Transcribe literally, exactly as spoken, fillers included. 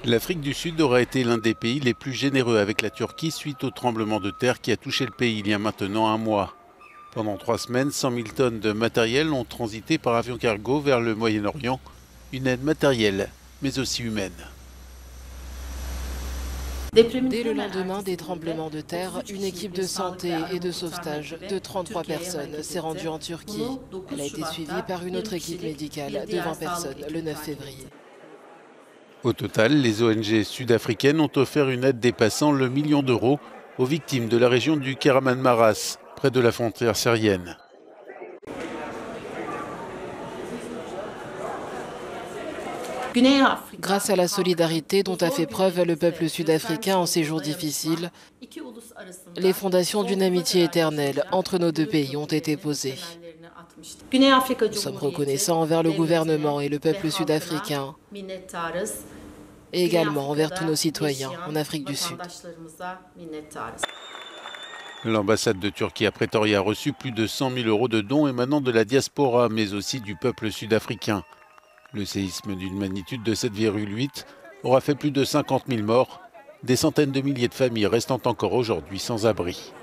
L'Afrique du Sud aura été l'un des pays les plus généreux avec la Turquie suite au tremblement de terre qui a touché le pays il y a maintenant un mois. Pendant trois semaines, cent mille tonnes de matériel ont transité par avion cargo vers le Moyen-Orient, une aide matérielle, mais aussi humaine. Dès le lendemain des tremblements de terre, une équipe de santé et de sauvetage de trente-trois personnes s'est rendue en Turquie. Elle a été suivie par une autre équipe médicale de vingt personnes le neuf février. Au total, les O N G sud-africaines ont offert une aide dépassant le million d'euros aux victimes de la région du Kahramanmaraş, près de la frontière syrienne. Grâce à la solidarité dont a fait preuve le peuple sud-africain en ces jours difficiles, les fondations d'une amitié éternelle entre nos deux pays ont été posées. Nous sommes reconnaissants envers le gouvernement et le peuple sud-africain, et également envers tous nos citoyens en Afrique du Sud. L'ambassade de Turquie à Pretoria a reçu plus de cent mille euros de dons émanant de la diaspora, mais aussi du peuple sud-africain. Le séisme d'une magnitude de sept virgule huit aura fait plus de cinquante mille morts. Des centaines de milliers de familles restant encore aujourd'hui sans abri.